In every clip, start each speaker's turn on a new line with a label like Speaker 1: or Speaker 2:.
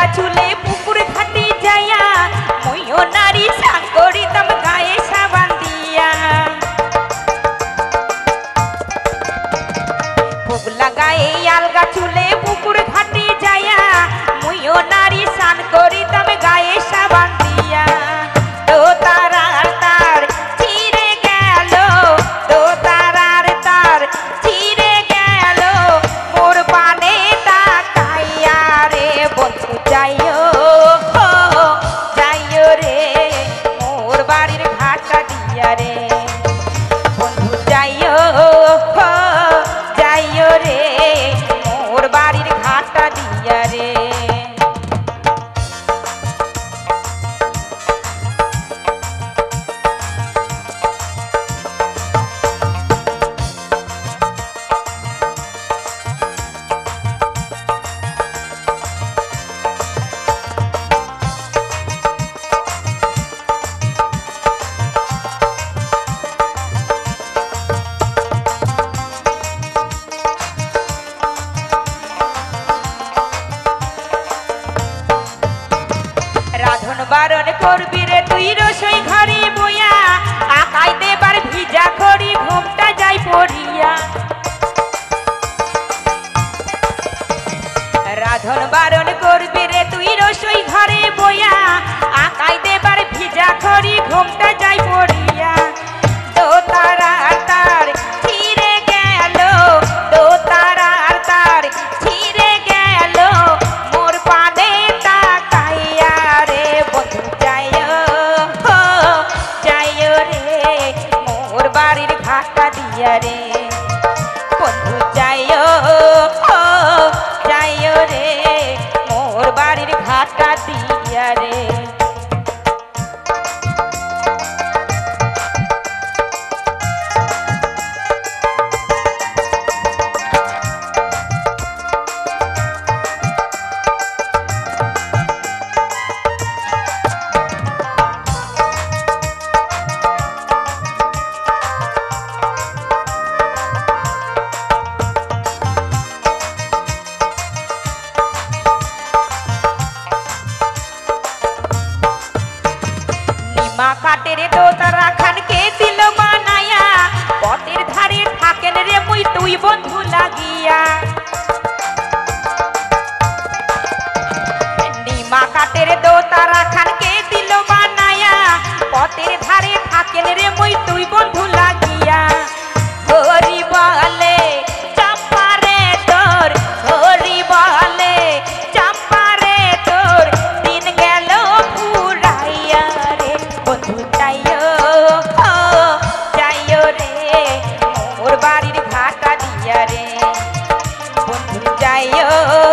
Speaker 1: চুলে পুকুর ঘাটে যাইয়া মইও নারী স্নান করিতাম গায়ে সাবান দিয়া। পুগলা গায়ে আলগা চুলে পুকুর ঘাটে যাইয়া মইও নারী স্নান করিতাম গায়ে সাবান দিয়া। তো তারার তার ছিঁড়ে গেল, তো তারার তার ছিঁড়ে গেল মোর পানে তাকাইয়া রে বন্ধু যাইও যাইও রে মোর বাড়ির ঘাটটা দিয়া রে বন্ধু যাইও যাইও রে মোর বাড়ির ঘাটটা দিয়া রে। রাধন বারণ করবি রে তুই রসই ঘরে বইয়া আকাই দেবার ভিজা খড়ি ঘুমটা যাই পড়িয়া। রাধন বারণ করবি রে তুই রসই ঘরে বইয়া আকাই দেবার ভিজা খড়ি ঘুমটা যাই পড়িয়া। তো তারার তার ছিঁড়ে গেল, তো তারার তার ছিঁড়ে গেল মোর পানে তাকাইয়া রে বন্ধু যাইও যাইও রে মোর বাড়ির ঘাটটা দিয়া রে বন্ধু যাইও যাইও রে মোর বাড়ির ঘাটটা দিয়া রে। মা কাটের দোতারা খানকে দিল বানায়া পথের ধারে থাকেন রে মুই তুই বন্ধু লাগিয়া। নিমা কাটের দোতারা খানকে দিল বানায়া পথের ধারে থাকেন রে মুই তুই বন্ধু লাগিয়া। হরি বলে চাম্পা রে তোর, হরি বলে চাম্পা রে তোর দিন গেল ফুরাইয়া রে বন্ধু যাইও যাইও রে মোর বাড়ির ঘাটটা দিয়া রে বন্ধু যাইও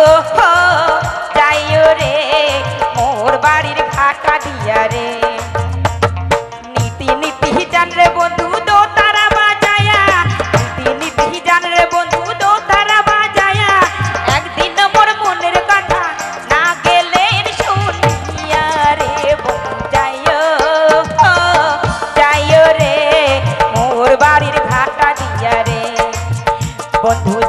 Speaker 1: যাইও রে মোর বাড়ির ঘাটটা দিয়া রে। নীতি নীতি জান রে বন্ধু দো তারা বাজায়া, নীতি নীতি জান রে বন্ধু দো তারা বাজায়া একদিন মোর মনের কথা না গেলেন শুনিয়া রে বন্ধু যাইও যাইও রে মোর বাড়ির ঘাটটা দিয়া রে বন্ধু